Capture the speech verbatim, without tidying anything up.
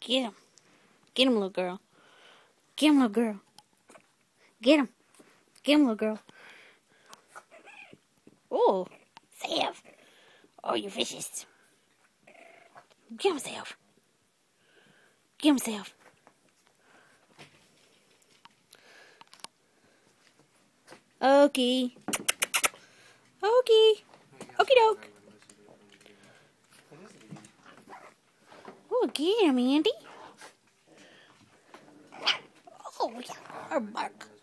Get him. Get him, little girl. Get him, little girl. Get him. Get him, little girl. Oh, Zev. Oh, you vicious. Get him, Zev. Get him, Zev. Okay. Okay. Okie doke. Oh, get him, Andy. Oh, yeah. Bark.